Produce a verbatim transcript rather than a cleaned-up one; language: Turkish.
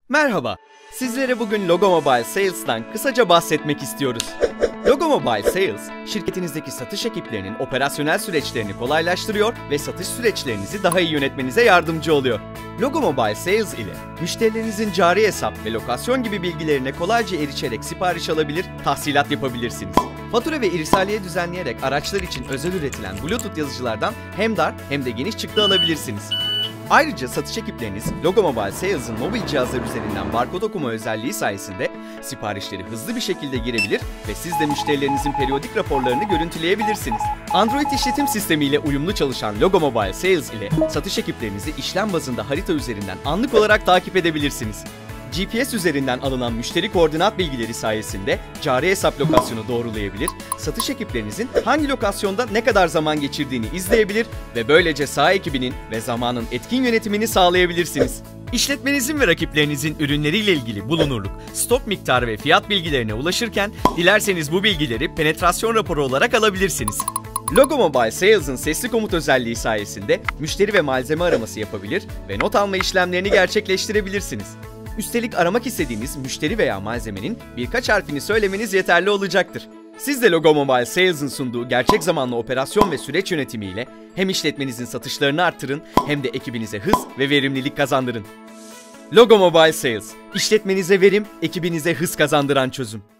Merhaba, sizlere bugün Logo Mobile Sales'tan kısaca bahsetmek istiyoruz. Logo Mobile Sales, şirketinizdeki satış ekiplerinin operasyonel süreçlerini kolaylaştırıyor ve satış süreçlerinizi daha iyi yönetmenize yardımcı oluyor. Logo Mobile Sales ile müşterilerinizin cari hesap ve lokasyon gibi bilgilerine kolayca erişerek sipariş alabilir, tahsilat yapabilirsiniz. Fatura ve irsaliye düzenleyerek araçlar için özel üretilen Bluetooth yazıcılardan hem dar hem de geniş çıktı alabilirsiniz. Ayrıca satış ekipleriniz Logo Mobile Sales'ın mobil cihazlar üzerinden barkod okuma özelliği sayesinde siparişleri hızlı bir şekilde girebilir ve siz de müşterilerinizin periyodik raporlarını görüntüleyebilirsiniz. Android işletim sistemiyle uyumlu çalışan Logo Mobile Sales ile satış ekiplerinizi işlem bazında harita üzerinden anlık olarak takip edebilirsiniz. G P S üzerinden alınan müşteri koordinat bilgileri sayesinde cari hesap lokasyonu doğrulayabilir, satış ekiplerinizin hangi lokasyonda ne kadar zaman geçirdiğini izleyebilir ve böylece saha ekibinin ve zamanın etkin yönetimini sağlayabilirsiniz. İşletmenizin ve rakiplerinizin ürünleriyle ilgili bulunurluk, stok miktarı ve fiyat bilgilerine ulaşırken dilerseniz bu bilgileri penetrasyon raporu olarak alabilirsiniz. Logo Mobile Sales'ın sesli komut özelliği sayesinde müşteri ve malzeme araması yapabilir ve not alma işlemlerini gerçekleştirebilirsiniz. Üstelik aramak istediğiniz müşteri veya malzemenin birkaç harfini söylemeniz yeterli olacaktır. Siz de Logo Mobile Sales'ın sunduğu gerçek zamanlı operasyon ve süreç yönetimiyle hem işletmenizin satışlarını arttırın hem de ekibinize hız ve verimlilik kazandırın. Logo Mobile Sales, işletmenize verim, ekibinize hız kazandıran çözüm.